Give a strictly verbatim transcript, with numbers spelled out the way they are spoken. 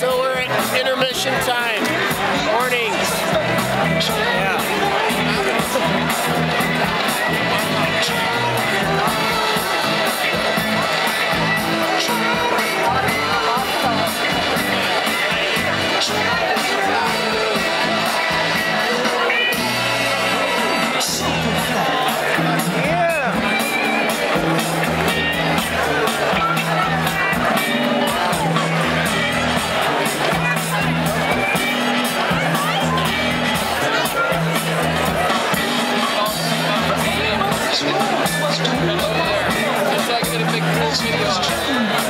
So we're at intermission time. Morning. Yeah. Just so I can get a big video.